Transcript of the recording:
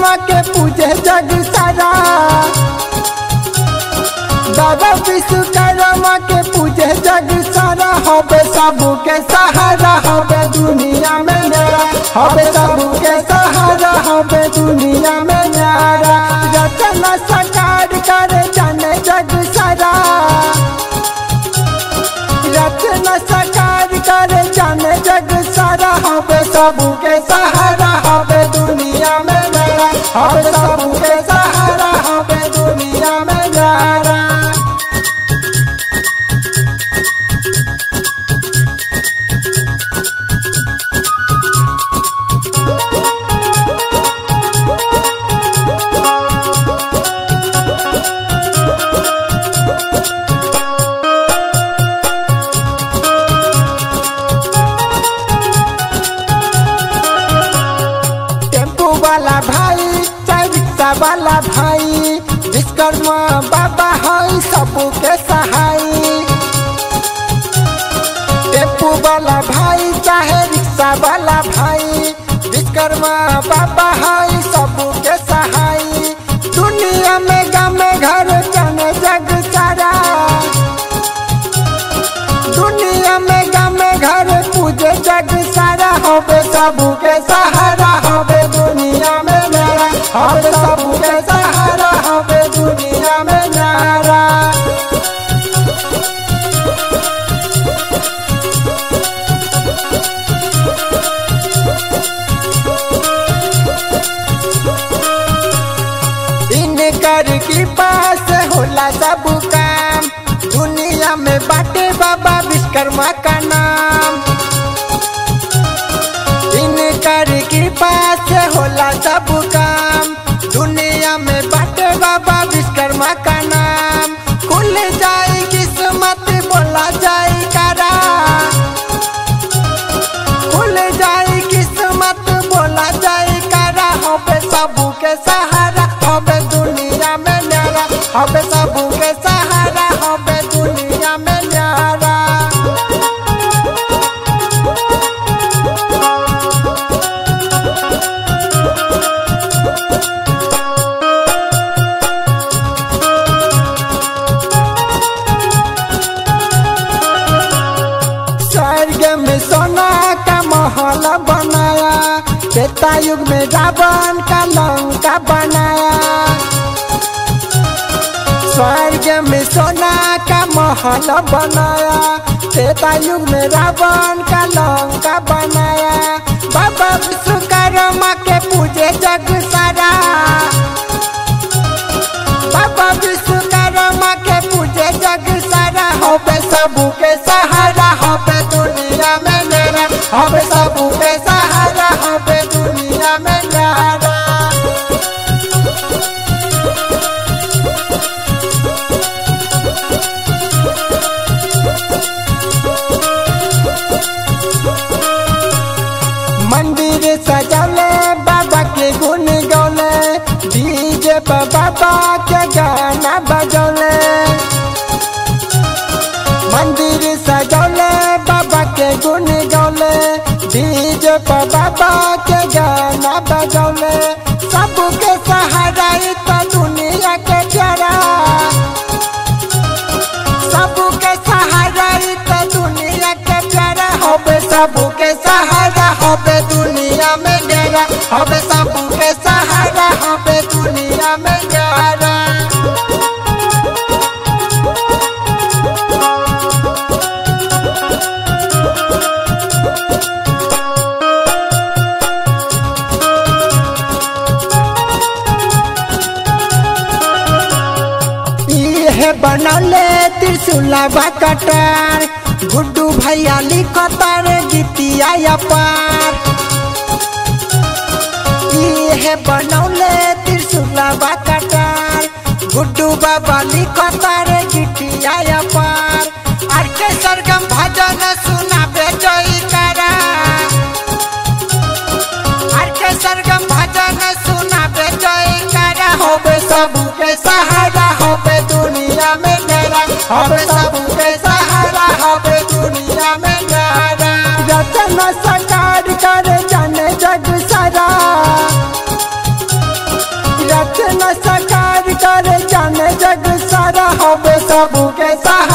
विश्वकर्मा के पूजे जग सारा। बाबा विश्वकर्मा के पूजे जग सारा। हबे सबू के सहारा हबे दुनिया में न्यारा। हबे सबू के सहारा हबे दुनिया में न्यारा। रचना साकार करे जाने जग सारा। रचना साकार करे जाने जग सारा। हबे सबू के सहारा हबे दुनिया में न्यारा। हबे सबू के सहारा हबे दुनिया में न्यारा। वाला भाई चाहे रिक्शा वाला भाई। विश्वकर्मा बाबा है सबके सहाय। टेम्पू वाला भाई चाहे रिक्शा वाला भाई। विश्वकर्मा बाबा है सबके सहाय। दुनिया में गाँव घर जाने जग सारा। दुनिया में गाँव घर पूजे जग सारा। हबे सबू के सहारा हबे दुनिया में न्यारा। हबे सबू के सहारा हबे दुनिया में न्यारा। इनकर कृपा से होला सब काम। दुनिया में बाटे बाबा विश्वकर्मा का नाम। इनकर कृपा से होला सब काम। दुनिया में बाटे बाबा विश्वकर्मा का नाम। खुल जाए किस्मत बोला जाए करा। खुल जाए किस्मत बोला जाए करा। हबे सबू के सहारा हबे दुनिया में न्यारा। हबे सबू के सहारा हबे दुनिया में न्यारा। स्वर्ग में सोना का महल बनाया। त्रेता युग में रावण का लंका बनाया। स्वर्ग में सोना का महल बनाया। त्रेता युग में रावण का लंका बनाया। बाबा विश्वकर्मा के पूजे जग सारा। बाबा विश्वकर्मा के पूजे जग सारा। हबे सबू के सहारा हबे दुनिया में न्यारा। हबे सबू के सहारा हबे दुनिया में न्यारा। मंदिर सजौले बाबा के गुण गौले। डीजे पर बाबा के गाना बजौले। मंदिर सजौले बाबा के गुण गौले। डीजे पर बाबा के गाना बजौले। सबके सहारा तो दुनिया के प्यारा। सबके सहारा तो दुनिया के प्यारा। हबे सबू के सहारा हबे दुनिया में न्यारा। हबे सबू के सहारा हबे दुनिया में न्यारा। इहे बनौले त्रिशूलवा कटार। गुड्डू भैया लिखतार गीतिया अपार। इहे बनौले त्रिशूलवा कटार। गुड्डू बाबा लिखतार गीतिया अपार। आर के सरगम भजन सुनाबे जयकारा। आर के सरगम भजन सुनाबे जयकारा। हबे सबू के सहारा हबे दुनिया में न्यारा। हबे सबू के सहारा हबे दुनिया में न्यारा। रचना साकार करे जाने जग सारा। हबे सबके सहारा।